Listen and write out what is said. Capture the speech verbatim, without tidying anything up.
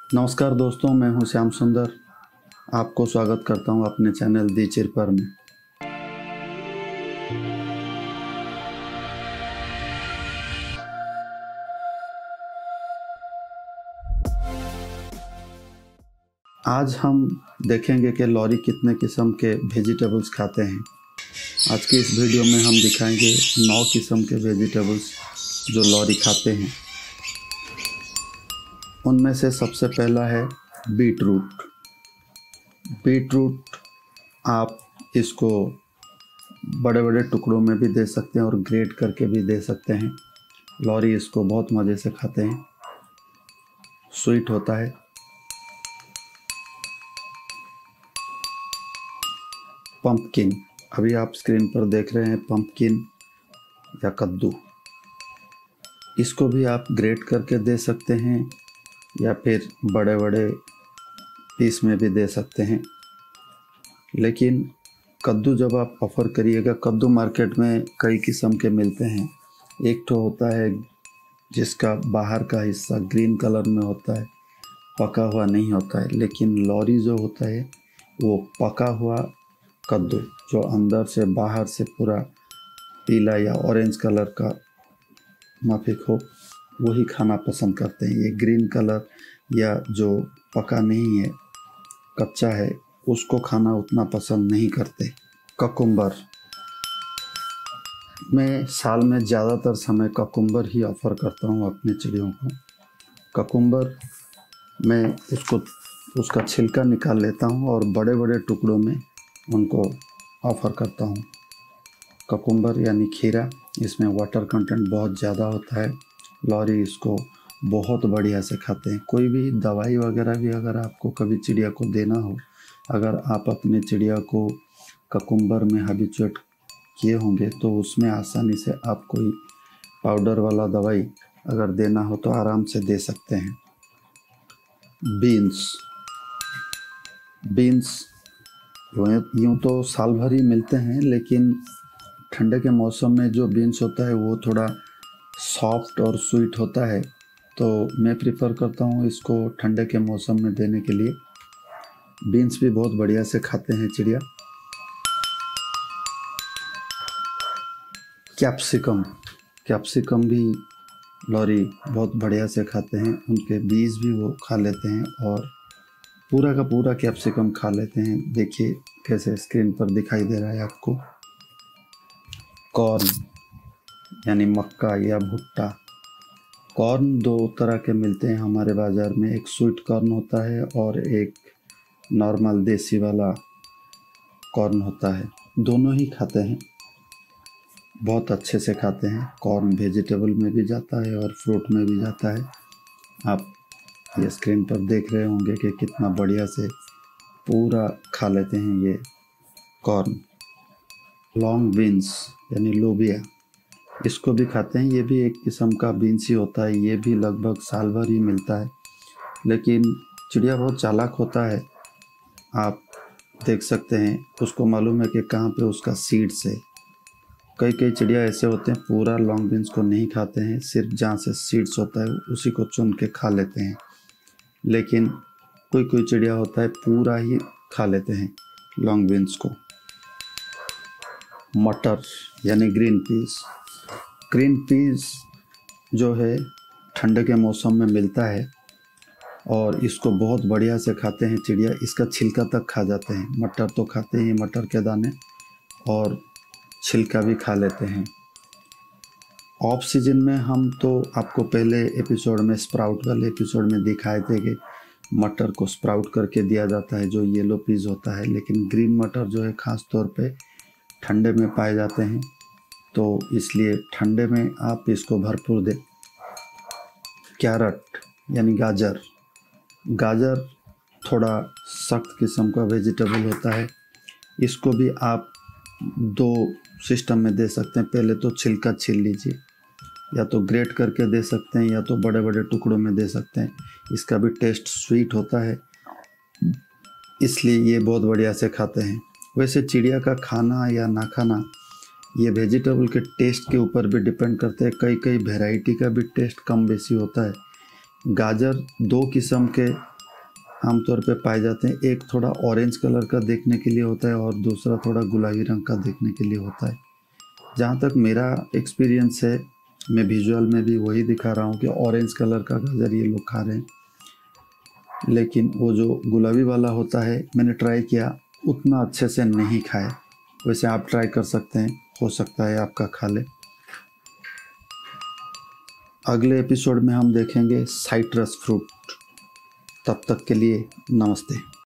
नमस्कार दोस्तों, मैं हूं श्याम सुंदर। आपको स्वागत करता हूं अपने चैनल दी चिरपर में। आज हम देखेंगे कि लॉरी कितने किस्म के वेजिटेबल्स खाते हैं। आज की इस वीडियो में हम दिखाएंगे नौ किस्म के वेजिटेबल्स जो लॉरी खाते हैं। उनमें से सबसे पहला है बीट रूट। बीट रूट आप इसको बड़े बड़े टुकड़ों में भी दे सकते हैं और ग्रेट करके भी दे सकते हैं। लॉरी इसको बहुत मज़े से खाते हैं, स्वीट होता है। पंपकिन, अभी आप स्क्रीन पर देख रहे हैं पंपकिन या कद्दू। इसको भी आप ग्रेट करके दे सकते हैं या फिर बड़े बड़े पीस में भी दे सकते हैं। लेकिन कद्दू जब आप ऑफ़र करिएगा, कद्दू मार्केट में कई किस्म के मिलते हैं। एक तो होता है जिसका बाहर का हिस्सा ग्रीन कलर में होता है, पका हुआ नहीं होता है। लेकिन लॉरी जो होता है वो पका हुआ कद्दू जो अंदर से बाहर से पूरा पीला या ऑरेंज कलर का माफिक हो, वही खाना पसंद करते हैं। ये ग्रीन कलर या जो पका नहीं है, कच्चा है, उसको खाना उतना पसंद नहीं करते। ककुम्बर, मैं साल में ज़्यादातर समय ककुम्बर ही ऑफ़र करता हूँ अपने चिड़ियों को। ककुम्बर मैं उसको उसका छिलका निकाल लेता हूँ और बड़े बड़े टुकड़ों में उनको ऑफ़र करता हूँ। ककुम्बर यानी खीरा, इसमें वाटर कंटेंट बहुत ज़्यादा होता है। लॉरी इसको बहुत बढ़िया से खाते हैं। कोई भी दवाई वगैरह भी अगर आपको कभी चिड़िया को देना हो, अगर आप अपने चिड़िया को ककुम्बर में हैबिचुएट किए होंगे तो उसमें आसानी से आप कोई पाउडर वाला दवाई अगर देना हो तो आराम से दे सकते हैं। बीन्स, बीन्स यूँ तो साल भर ही मिलते हैं, लेकिन ठंडे के मौसम में जो बीन्स होता है वो थोड़ा सॉफ्ट और स्वीट होता है, तो मैं प्रिफ़र करता हूँ इसको ठंडे के मौसम में देने के लिए। बीन्स भी बहुत बढ़िया से खाते हैं चिड़िया। कैप्सिकम, कैप्सिकम भी लॉरी बहुत बढ़िया से खाते हैं। उनके बीज भी वो खा लेते हैं और पूरा का पूरा कैप्सिकम खा लेते हैं। देखिए कैसे स्क्रीन पर दिखाई दे रहा है आपको। कॉर्न यानी मक्का या भुट्टा। कॉर्न दो तरह के मिलते हैं हमारे बाज़ार में, एक स्वीट कॉर्न होता है और एक नॉर्मल देसी वाला कॉर्न होता है। दोनों ही खाते हैं, बहुत अच्छे से खाते हैं। कॉर्न वेजिटेबल में भी जाता है और फ्रूट में भी जाता है। आप ये स्क्रीन पर देख रहे होंगे कि कितना बढ़िया से पूरा खा लेते हैं ये कॉर्न। लॉन्ग बीन्स यानी लोबिया, इसको भी खाते हैं। ये भी एक किस्म का बीन्स ही होता है। ये भी लगभग साल भर ही मिलता है, लेकिन चिड़िया बहुत चालाक होता है। आप देख सकते हैं, उसको मालूम है कि कहाँ पे उसका सीड्स है। कई कई चिड़िया ऐसे होते हैं पूरा लॉन्ग बीन्स को नहीं खाते हैं, सिर्फ जहाँ से सीड्स होता है उसी को चुन के खा लेते हैं। लेकिन कोई कोई चिड़िया होता है पूरा ही खा लेते हैं लॉन्ग बीन्स को। मटर यानी ग्रीन पीस, ग्रीन पीस जो है ठंडे के मौसम में मिलता है और इसको बहुत बढ़िया से खाते हैं चिड़िया। इसका छिलका तक खा जाते हैं। मटर तो खाते हैं, मटर के दाने, और छिलका भी खा लेते हैं। ऑफ सीजन में हम तो आपको पहले एपिसोड में, स्प्राउट वाले एपिसोड में दिखाए थे कि मटर को स्प्राउट करके दिया जाता है जो येलो पीस होता है। लेकिन ग्रीन मटर जो है ख़ास तौर पे ठंडे में पाए जाते हैं, तो इसलिए ठंडे में आप इसको भरपूर दें। कैरट यानी गाजर, गाजर थोड़ा सख्त किस्म का वेजिटेबल होता है। इसको भी आप दो सिस्टम में दे सकते हैं। पहले तो छिलका छील लीजिए, या तो ग्रेट करके दे सकते हैं या तो बड़े बड़े टुकड़ों में दे सकते हैं। इसका भी टेस्ट स्वीट होता है, इसलिए ये बहुत बढ़िया से खाते हैं। वैसे चिड़िया का खाना या ना खाना ये वेजिटेबल के टेस्ट के ऊपर भी डिपेंड करते हैं। कई कई वैरायटी का भी टेस्ट कम बेसी होता है। गाजर दो किस्म के आमतौर पे पाए जाते हैं। एक थोड़ा ऑरेंज कलर का देखने के लिए होता है और दूसरा थोड़ा गुलाबी रंग का देखने के लिए होता है। जहाँ तक मेरा एक्सपीरियंस है, मैं विजुअल में भी वही दिखा रहा हूँ कि ऑरेंज कलर का गाजर ये लोग खा रहे हैं, लेकिन वो जो गुलाबी वाला होता है मैंने ट्राई किया, उतना अच्छे से नहीं खाया। वैसे आप ट्राई कर सकते हैं, हो सकता है आपका खा ले। अगले एपिसोड में हम देखेंगे साइट्रस फ्रूट। तब तक के लिए नमस्ते।